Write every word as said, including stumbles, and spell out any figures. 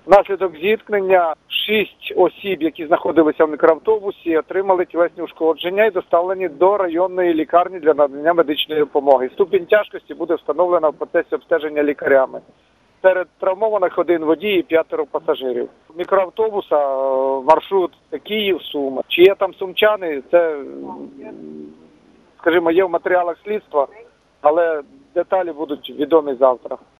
Внаслідок зіткнення шість осіб, які знаходилися в мікроавтобусі, отримали тілесні ушкодження і доставлені до районної лікарні для надання медичної допомоги. Ступінь тяжкості буде встановлено в процесі обстеження лікарями. Серед травмованих один водій і п'ятеро пасажирів. Мікроавтобуса маршрут Київ-Суми. Чи є там сумчани, це, скажімо, є в матеріалах слідства, але деталі будуть відомі завтра.